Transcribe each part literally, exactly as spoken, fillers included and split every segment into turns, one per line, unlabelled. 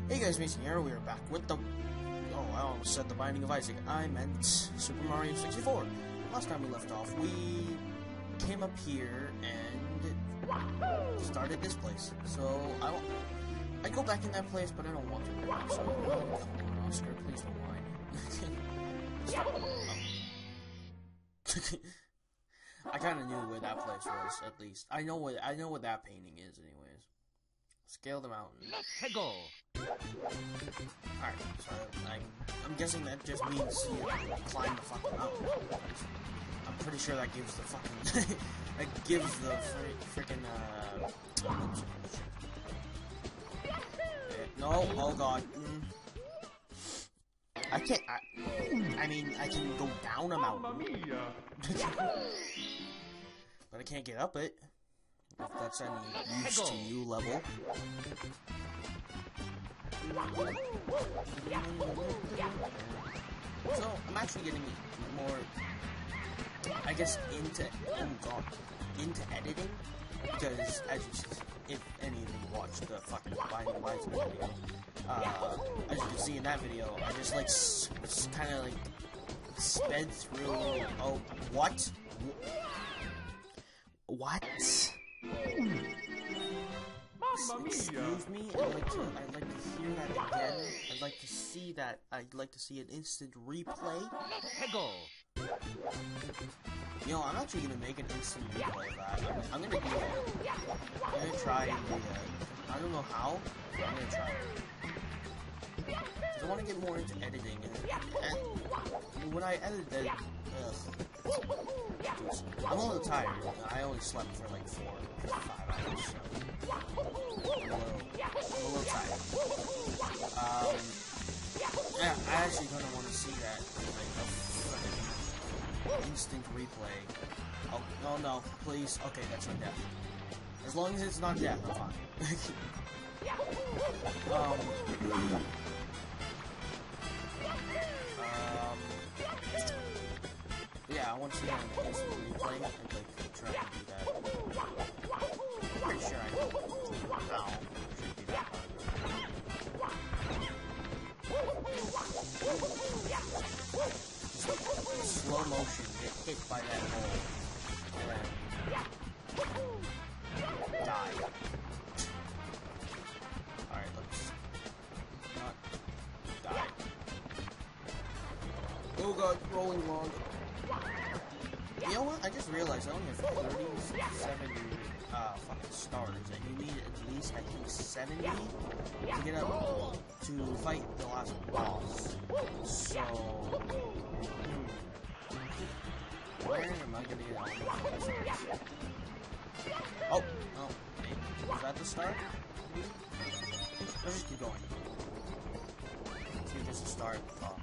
Hey guys, Mason here. We are back with the... Oh, I almost said The Binding of Isaac. I meant Super Mario sixty-four. Last time we left off, we came up here and started this place. So, I don't... I'd go back in that place, but I don't want to right now. So, oh, come on, Oscar, please don't mind. Stop. Oh. I kind of knew where that place was, at least. I know what I know what that painting is, anyways. Scale the mountain.
Let's go.
Alright, so I, I'm guessing that just means you climb the fucking mountain. I'm pretty sure that gives the fucking that gives the fr freaking uh. No, oh god. Mm. I can't. I, I mean, I can go down a mountain, but I can't get up it. If that's any use to you level. So, I'm actually getting more, I guess, into, oh god, into editing, because, as you see, if any of you watched the fucking Binding of Isaac video, uh, as you can see in that video, I just, like, s kind of, like, sped through, oh, what? What? Excuse me, I'd like to I'd like to hear that again. I'd like to see that. I'd like to see an instant replay. You know, I'm actually gonna make an instant replay of that. I'm, I'm gonna do it. I'm gonna try and do that. I don't know how, but I'm gonna try it. Because I want to get more into editing, and, and when I edit it, ugh. I'm a little tired. I only slept for like four, five hours, so I'm a little, I'm a little tired. Um, yeah, I actually kind of want to see that, like, a instant replay. Oh, no, no, please. Okay, that's not death. As long as it's not death, I'm fine. um... Um, yeah, I want to see that in instant replay and like try to do that. I'm pretty sure I know how it should be that hard. Slow motion, get hit by that hole, and then die. Alright, let's not die. Oh god, rolling log. You know what? I just realized I only have thirty-seven uh, fucking stars, and you need at least, I think, seventy to get up to fight the last boss. So, hmm. Where am I gonna get all these stars? Oh, oh, maybe. Was that the start? Let's just keep going. See, just a star at the top.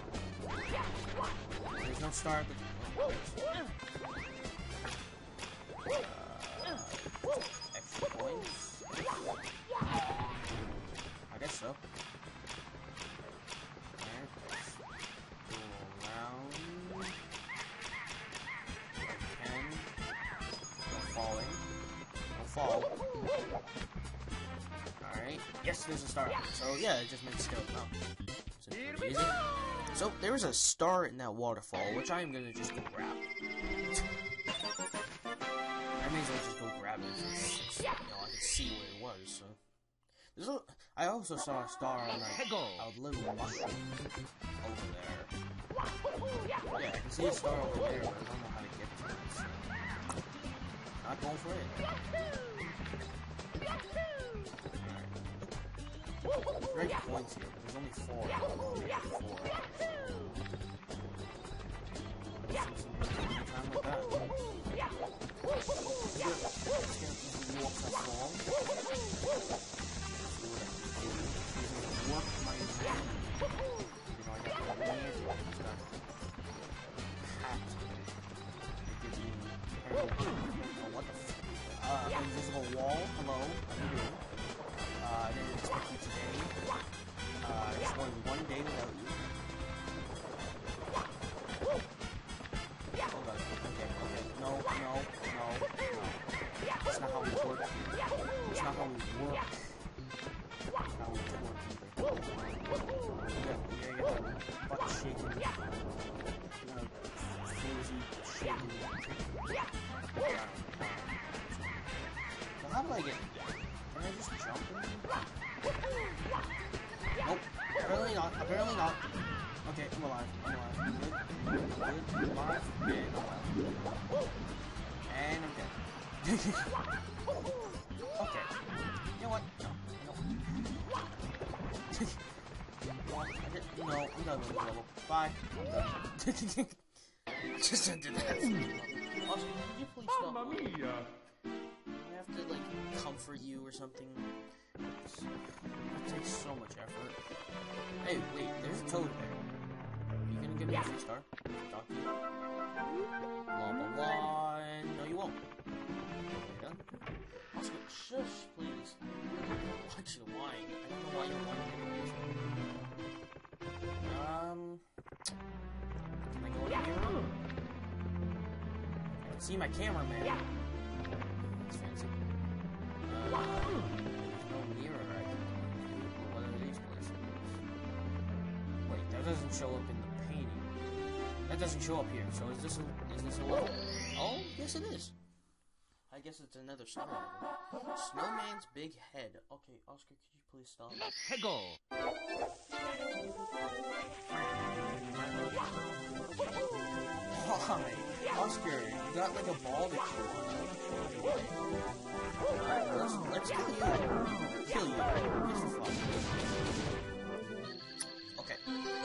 There's no star at the top. Uh, extra points? I guess so. And let's go around. ten. No falling. No fall. Alright. Yes, there's a star. So, yeah, it just makes skeleton up. So, pretty easy. So, there is a star in that waterfall, which I am going to just go grab. I may as well just go grab it, since, you know, I can see where it was, so. There's a, I also saw a star on a, a little mushroom over there. Yeah, I can see a star over there, but I don't know how to get to it, so. Not going for it. Alright. There's great points here, but there's only four. Four. Spend some time with that. Let's get into walk that wall. Work my hand. You know, I got the magic. It's got hat. It gives you oh, what the f uh, invisible wall. Hello, how you doing? Uh, I didn't expect you today. Uh, I just won one day without you. Oh god, okay, okay. No, no, no, no. That's not how we work here. That's not how we shaking. Uh, crazy shaking. So how do I get? Can I just jump in? Nope. Apparently not. Apparently not. Okay, I'm alive. I'm alive. Good. Good. Alive. And alive. And I'm dead. Okay. You know what? No. No. No, I did, no, I'm done with the level. Bye. I'm done. Just ended that. Also, could you please stop? Mamma mia! I have to, like, comfort you or something. It's, it takes so much effort. Hey, wait, there's a toad there. Are you gonna give me a free star? Talk to you. Blah, blah, blah. And no, you won't. Okay, done. Also, shush, please. I want you to whine. I don't know why you're whining. Um, can I go in here? I can see my cameraman. That's fancy. Uh, there's no mirror I can go into. What are these places? Wait, that doesn't show up in the painting. That doesn't show up here. So is this a, is this a level? Oh, yes it is. I guess it's another snow level. Snowman's big head. Okay, Oscar, could you please stop?
Let's go.
Why? Oscar, you got like a ball to chew on. Alright, let's, let's kill you. Kill you. Just for fun. Okay.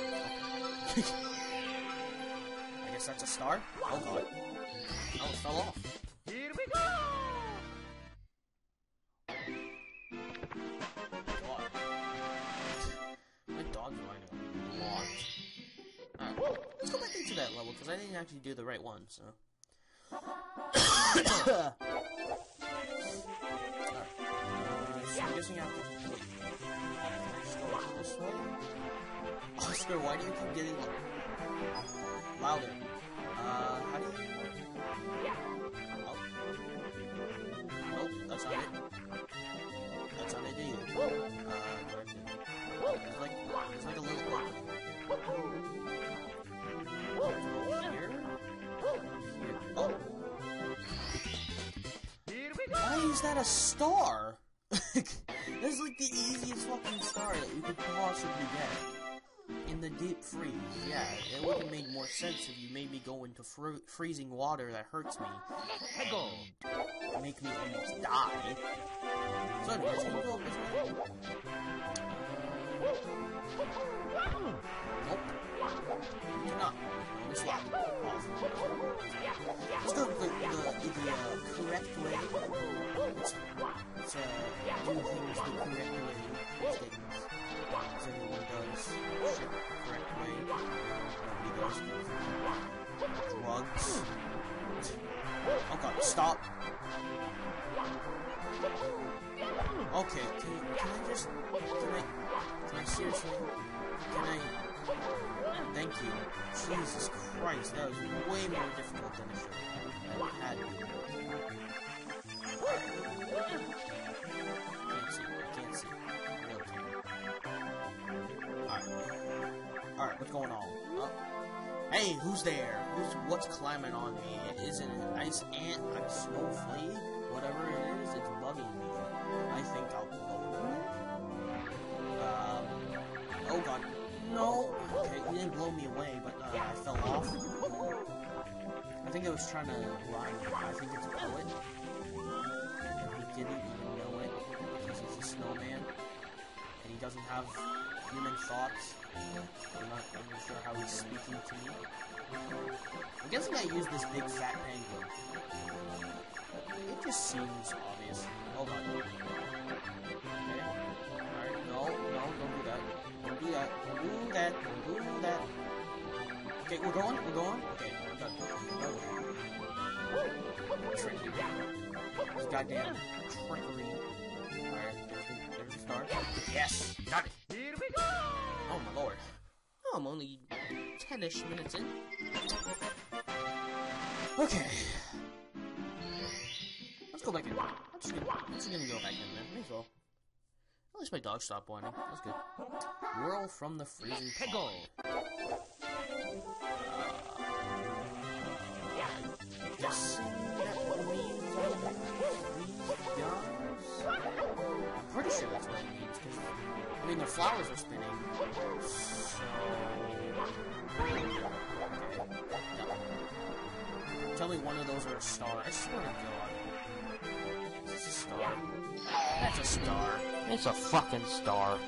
I guess that's a star? Oh god. Oh, it fell off.
Here we go.
What? My dog's whining a lot. Alright, let's go back into that level, because I didn't actually do the right one, so... Alright, uh, so I'm guessing I have to... Wait. Can I just go this way? Oscar, why do you keep getting louder? Uh, how do you... Oh. Nope, that's not it. That's not it either. Uh, there's like, there's like a little opening. Here? Here. Oh!
Here we go.
Why is that a star? That's like the easiest fucking star that you could possibly get. In the deep freeze, yeah, it would have made more sense if you made me go into fr freezing water that hurts me and make me almost die. So anyways, can you go up this way? Nope. You cannot. No, this way. Let's go the, the, the, the uh, correct way. Let's, let's uh, do things the correct way. Things. As everyone does. Shit, correct way. Nobody does. Drugs. Oh god, stop. Okay, can, you, can I just... Can I... Can I seriously... Can I... Thank you. Jesus Christ, that was way more difficult than it should have had been. Can't see. I can't see. I really can't. Alright. Alright, what's going on? Oh. Hey, who's there? Who's what's climbing on me? Is it an ice ant, a snow flea? Whatever it is, it's bugging me. I think I'll blow it. Um. Oh god. No. Okay, he didn't blow me away, but uh, I fell off. I think I was trying to lie. I think it's a poet. And he didn't even know it because he's a snowman. And he doesn't have human thoughts. I'm not even sure how he's speaking to me. I'm guessing I used this big fat penguin. It just seems obvious. Hold on. Okay. Alright, no, no, don't do that. Don't do that. Don't do that. Don't do that. Okay, we're going? We're going? Okay, I'm done. No. Tricky. This goddamn trickery. Alright, there's the, there's the star. Yes! Got it!
Here we go.
Oh my lord. Oh, I'm only ten-ish minutes in. Okay. Let's go back in. I'm just gonna, I'm just gonna go back in there. May as well. At least my dog stopped whining. That's good. Whirl from the freezing pond. Uh, guessing that means these guys? I'm pretty sure that's what it means, because, I mean, their flowers are spinning, so... Okay. No. Tell me one of those are a star. I swear to God. Is this a star? That's a star. It's a fucking star.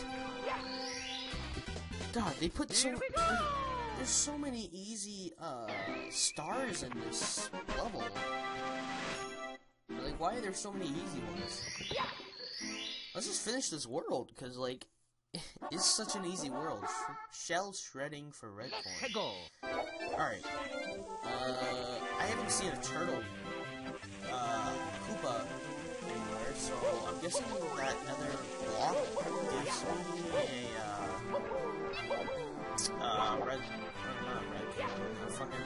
God, they put so... There's so many easy, uh, stars in this level. Like, why are there so many easy ones? Let's just finish this world, because, like, it's such an easy world. Sh shell shredding for red corn. Alright. Uh, I haven't seen a turtle, uh, Koopa anywhere, so I'm guessing that another block gives me a, uh, uh, red, or not red, uh, fucking,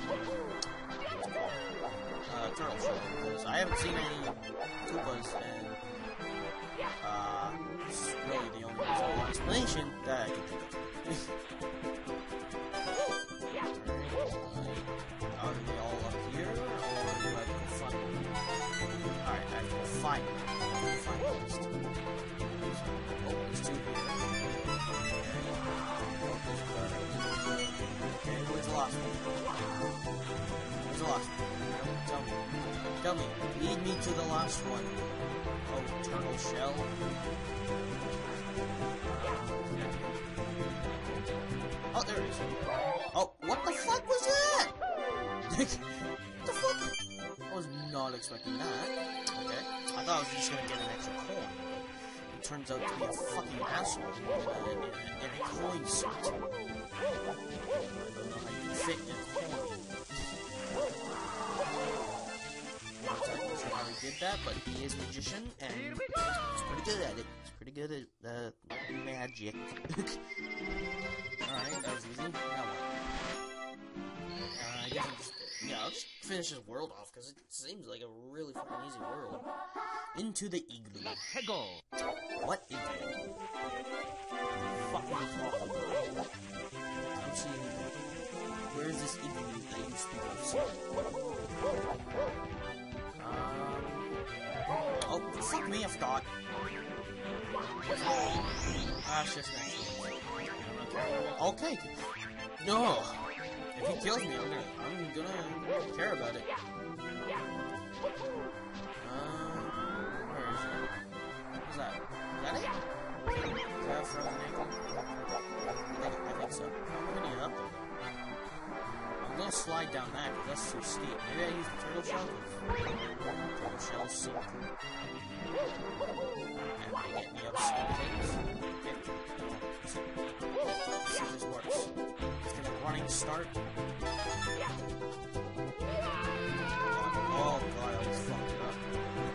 uh, turtle shell, because I haven't seen any Koopas, and, uh, it's really the only reasonable explanation that I can think of. Are they all up here, or do I have to go find them? Alright, I have to go find them. I have to find those two. Oh, there's two here. Oh, there's a third. Okay, where's the last one? Where's the last one? Tell me. Tell me. Lead me to the last one. Oh, turtle shell. Oh, there it is. Oh, what the fuck was that? What the fuck? I was not expecting that. Okay. I thought I was just gonna get an extra coin. It turns out to be a fucking asshole in a, in a, in a coin suit. I don't know how you can fit in a coin. I'm not exactly sure how he did that, but he is a magician, and he's pretty good at it. He's pretty good at, uh, magic. Alright, that was easy. Now what? Uh, I guess I'm just... Yeah, I'll just finish this world off, because it seems like a really fucking easy world. Into the igloo. What igloo? Fucking talking about? I'm seeing... Where is this igloo that you speak of? Um... Oh, fuck me, I forgot. Ah, it's just next one. Okay. No. If he kills me, I'm gonna, I'm gonna care about it. Uh, where is it? What's that? Is that it? Is that a frozen ankle? I think, I think so. I'm gonna get up there. I'm gonna slide down that because that's too steep. Maybe I use the turtle shell. Turtle shell sink. And they get me up some things. Let's see if this works. Let's get a running start. Oh god, I almost fucked it up.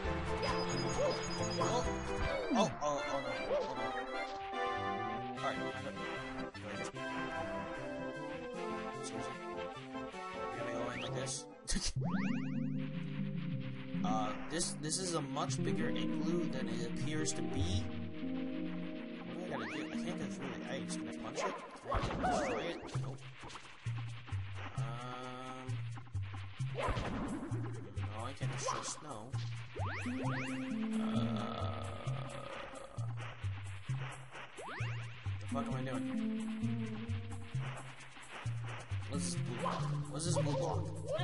Oh, oh, oh, oh no, oh no. Alright, kind of. Excuse me. You're gonna go in like this. uh, this, this is a much bigger igloo than it appears to be. What do I gotta do? I can't go through the ice. Can I punch it? Can I destroy it? Nope. Um... No, I can't destroy snow. Uh... What the fuck am I doing? What's this blue block? What's this blue block?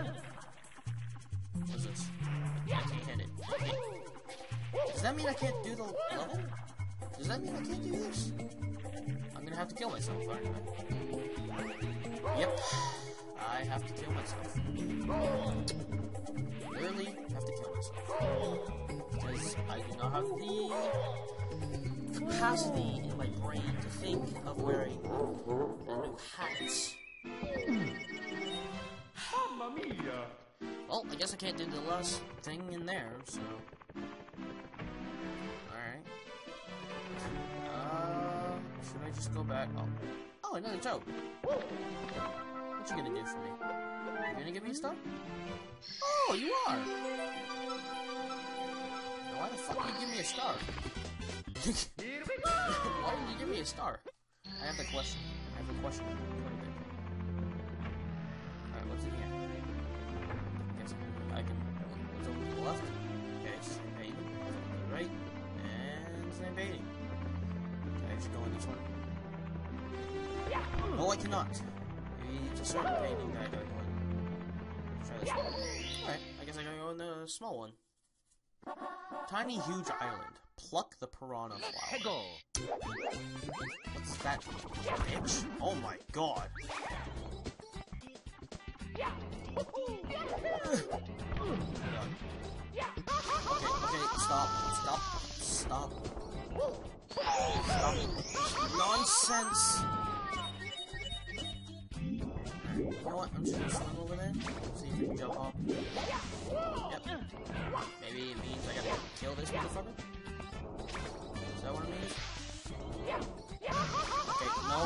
What's this? I can't hit it. I can't. Does that mean I can't do the level? Does that mean I can't do this? I'm gonna have to kill myself, aren't I? Yep. I have to kill myself. Literally have to kill myself. Because I do not have the capacity in my brain to think of wearing a new hat. Mamma mia! Well, I guess I can't do the last thing in there, so... Alright. Uh... Should I just go back? Oh. Oh, another toad! What you gonna do for me? You gonna give me a star? Oh, you are! Now why the fuck would you give me a star? Why did you give me a star? I have a question. I have a question. Alright, what's in here? I guess I can... What's over to the left? Okay, same painting. What's over to the right? And same painting. Can I just go in this one? No, I cannot. Maybe it's a certain painting that I gotta go in. Try this one. Alright, I guess I gotta go in the small one. Tiny huge island. Pluck the piranha flower. What's that? Bitch? Oh my god. Okay, okay, stop, stop, stop. Stop. Nonsense! You know what? I'm just gonna swing over there. See if we can jump off. Yep. Maybe it means I gotta kill this motherfucker? Is that what it means? Okay, no.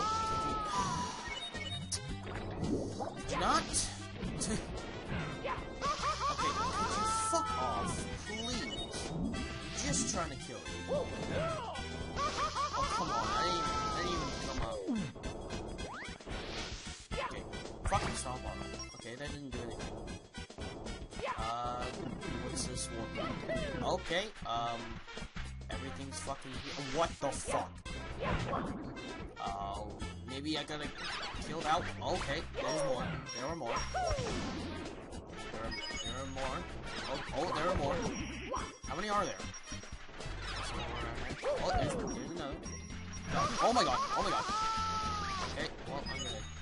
Did you not? Okay, could you fuck off, please? I'm just trying to kill you. Oh, come on. I didn't even, I didn't even come up. Okay, fucking stomp on it. Okay, that didn't do anything. Uh, what's this one? Okay, um, everything's fucking here. What the fuck? Oh, uh, maybe I gotta kill out. Okay, there's more. There are more. There are, there are more. Oh, oh, there are more. How many are there? Oh, there's, there's another. Oh my god, oh my god. Okay, well, I'm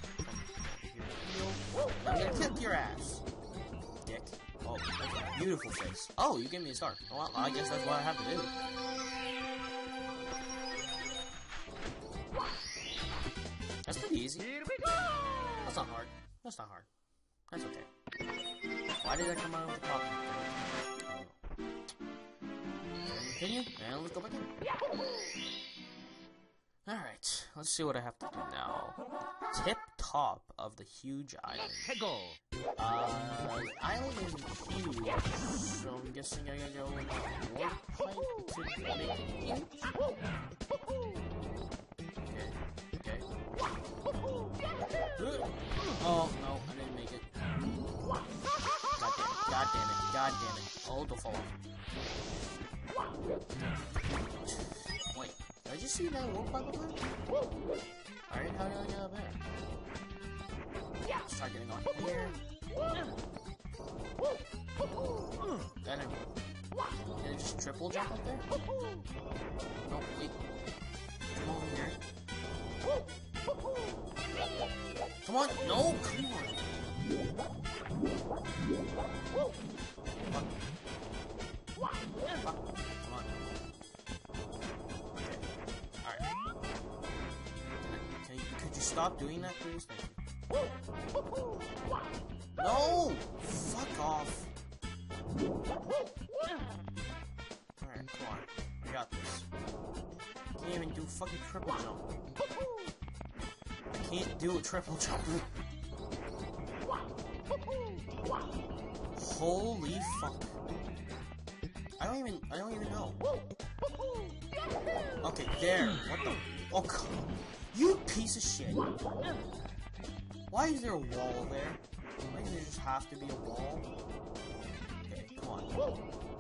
gonna... I'm gonna kick your ass. Dick. Oh, that's a beautiful face. Oh, you gave me a star. Well, I guess that's what I have to do. That's pretty easy. That's not hard. That's not hard. That's okay. Why did I come out of the top? Continue, and let's go back in. Alright, let's see what I have to do now. Tip top of the huge island. Uh, the island isn't huge, so I'm guessing I gotta go in the warp pipe to make it huge? Okay, okay. Oh, no, I didn't make it. God damn it, god damn it, god damn it. Oh, don't fall off. Wait, did I just see that warp pipe up there? Alright, how did I get up there? Let's try getting on here. That didn't work. Did it just triple jump up there? No, wait. Come over here. Come on! No! Come on! Fuck. Fuck. Come on. Okay. Alright. Can you, could you stop doing that, please? Thank you. No! Fuck off. Alright, come on. I got this. I can't even do a fucking triple jump. I can't do a triple jump. Holy fuck. I don't even, I don't even know. Okay, there. What the? Oh, come on. You piece of shit. Why is there a wall there? Why does there just have to be a wall? Okay, come on.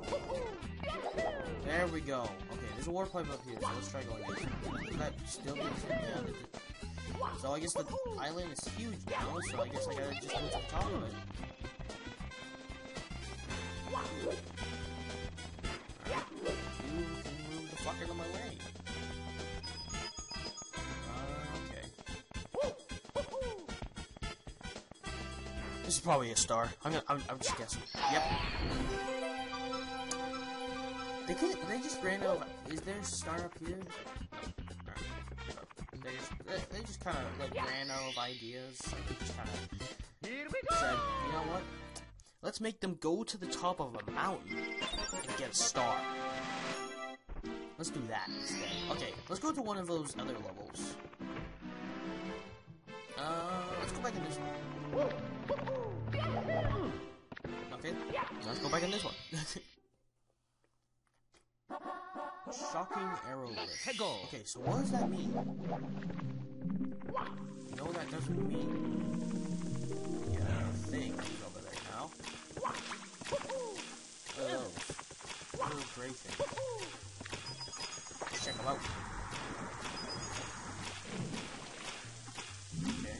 There we go. Okay, there's a warp pipe up here, so let's try going in. Does that still get down? So I guess the island is huge now, so I guess I gotta just go to the top of it. Alright. You can move the fuck out of my way. Uh, okay. This is probably a star. I'm gonna, I'm, I'm just guessing. Yep. They could, they just ran out of, is there a star up here? They just, they, they just kind of like ran out of ideas. They just kind of said, you know what? Let's make them go to the top of a mountain and get a star. Let's do that instead. Okay, let's go to one of those other levels. Uh, let's go back in this one. Okay, let's go back in this one. Shocking arrowless. Okay, so what does that mean? You know that doesn't mean... Yeah, things over there now. What are those? What are those gray things? Let's check them out. Okay.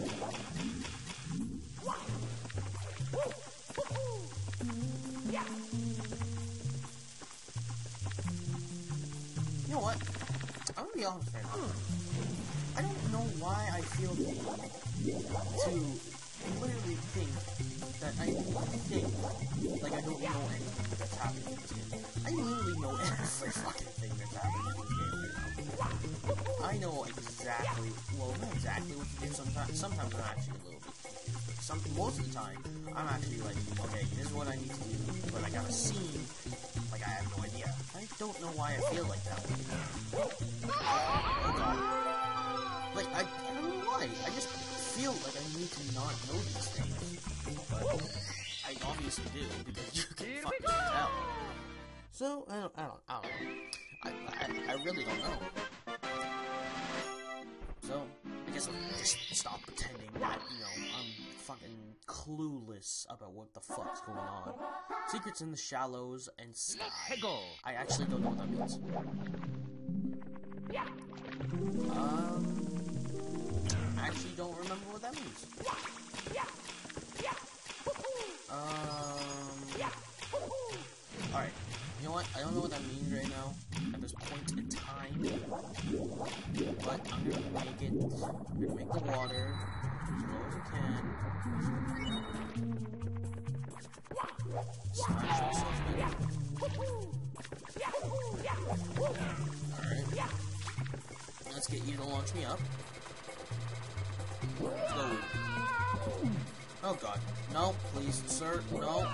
You know what? I'm gonna be honest right now. I don't know why I feel the need to literally think that I think like I don't know anything that's happening in this game. I literally know every fucking thing that's happening in this game right now. I know exactly, well, not exactly what to do sometimes. Sometimes I'm actually a little bit confused, but some, most of the time, I'm actually like, okay, this is what I need to do, but I got a scene, like I have no idea. I don't know why I feel like that way. Oh god. Like, I, I don't know why. I just feel like I need to not know these things. But I obviously do, because you can fucking tell. So, I don't, I don't, I don't know. I, I, I really don't know. So, I guess I'll just stop pretending that, you know, I'm fucking clueless about what the fuck's going on. Secrets in the shallows and sky. I actually don't know what that means. Um... I actually don't remember what that means. Um... Alright, you know what? I don't know what that means right now, at this point in time. But I'm gonna make it, I'm gonna make the water as low as I can. Smash myself in. Alright. Let's get you to launch me up. Let's go. Oh god. No, please, sir. No.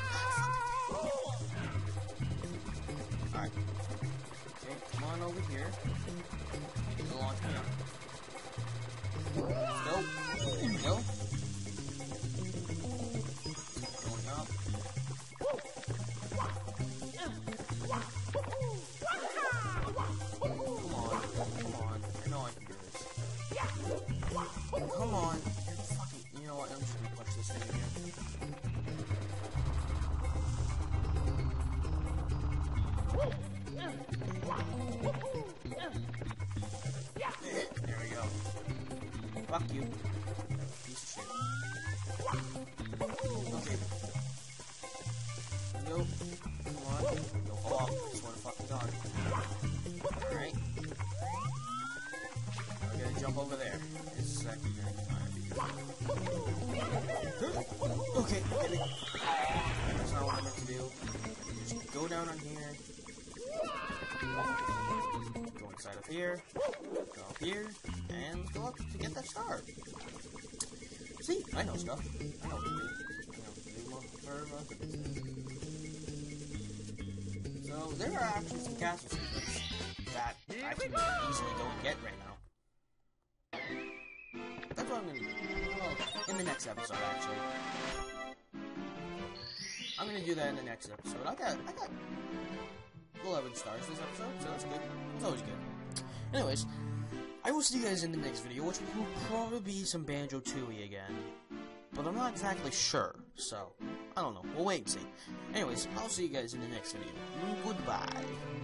Alright. Okay, come on over here. You'll launch me up. Let's go. There we go. Going up. Come on. Come on. I know I can do this. Come on. Fucking, you know what? I'm just gonna punch this thing again. There we go. Fuck you. Piece of shit. Okay. Go. Come on. Don't fall off. Just want to fucking dog. Alright. I'm gonna jump over there. This is actually gonna be fine. Okay, okay. That's not what I meant to do. Just go down on here. Go inside of here. Go up here. And go up to get that star. See, I know stuff. I know what to do. I know what to do for, uh, So, there are actually some castle secrets that I can easily go and get right now. That's what I'm gonna do. Well, in the next episode, actually. I'm gonna do that in the next episode. I got, I got eleven stars this episode, so that's good. It's always good. Anyways, I will see you guys in the next video, which will probably be some Banjo-Tooie again. But I'm not exactly sure, so I don't know. We'll wait and see. Anyways, I'll see you guys in the next video. Goodbye.